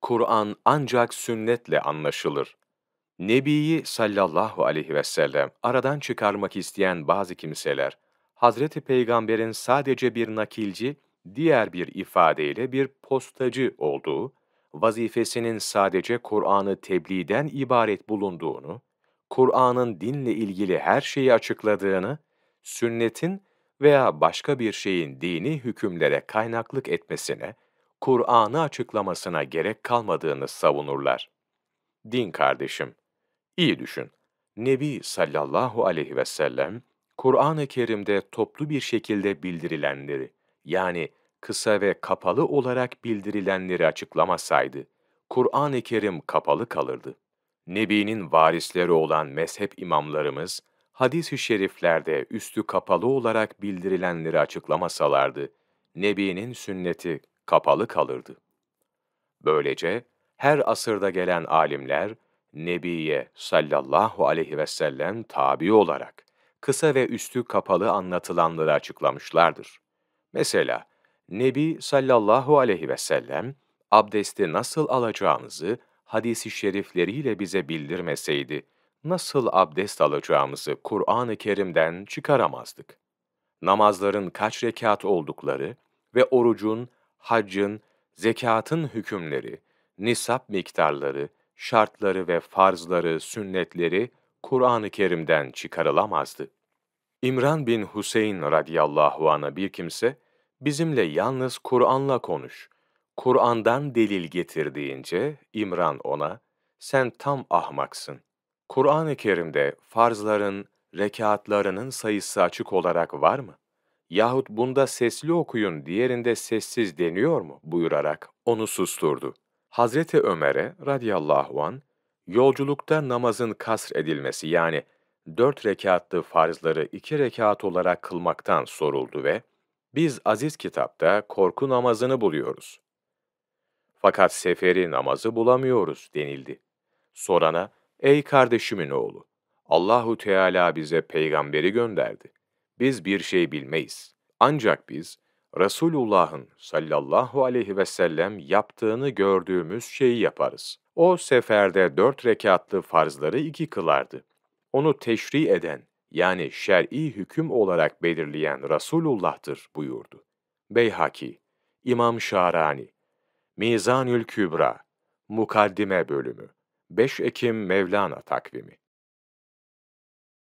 Kur'an ancak sünnetle anlaşılır. Nebiyi sallallahu aleyhi ve sellem aradan çıkarmak isteyen bazı kimseler, Hazreti Peygamber'in sadece bir nakilci, diğer bir ifadeyle bir postacı olduğu, vazifesinin sadece Kur'an'ı tebliğden ibaret bulunduğunu, Kur'an'ın dinle ilgili her şeyi açıkladığını, sünnetin veya başka bir şeyin dini hükümlere kaynaklık etmesine, Kur'an'ı açıklamasına gerek kalmadığını savunurlar. Din kardeşim, İyi düşün. Nebi sallallahu aleyhi ve sellem, Kur'an-ı Kerim'de toplu bir şekilde bildirilenleri, yani kısa ve kapalı olarak bildirilenleri açıklamasaydı, Kur'an-ı Kerim kapalı kalırdı. Nebi'nin varisleri olan mezhep imamlarımız, hadis-i şeriflerde üstü kapalı olarak bildirilenleri açıklamasalardı, Nebi'nin sünneti kapalı kalırdı. Böylece her asırda gelen alimler, Nebiye sallallahu aleyhi ve sellem tabi olarak kısa ve üstü kapalı anlatılanları açıklamışlardır. Mesela Nebi sallallahu aleyhi ve sellem abdesti nasıl alacağımızı hadis-i şerifleriyle bize bildirmeseydi, nasıl abdest alacağımızı Kur'an-ı Kerim'den çıkaramazdık. Namazların kaç rekat oldukları ve orucun, haccın, zekatın hükümleri, nisap miktarları, şartları ve farzları, sünnetleri Kur'an-ı Kerim'den çıkarılamazdı. İmran bin Hüseyin radıyallahu anh'a bir kimse, bizimle yalnız Kur'an'la konuş, Kur'an'dan delil getir deyince, İmran ona, sen tam ahmaksın. Kur'an-ı Kerim'de farzların, rekâtlarının sayısı açık olarak var mı? Yahut bunda sesli okuyun, diğerinde sessiz deniyor mu? Buyurarak onu susturdu. Hazreti Ömer'e radıyallahu an yolculukta namazın kasr edilmesi yani 4 rekâtlı farzları 2 rekât olarak kılmaktan soruldu ve biz aziz kitapta korku namazını buluyoruz. Fakat seferi namazı bulamıyoruz denildi. Sorana, ey kardeşimin oğlu, Allahu Teala bize peygamberi gönderdi. Biz bir şey bilmeyiz. Ancak biz, Resulullah'ın sallallahu aleyhi ve sellem yaptığını gördüğümüz şeyi yaparız. O seferde 4 rekatlı farzları 2 kılardı. Onu teşri eden, yani şer'i hüküm olarak belirleyen Resulullah'tır buyurdu. Beyhaki, İmam Şarani, Mizanül Kübra, Mukaddime bölümü, 5 Ekim Mevlana takvimi.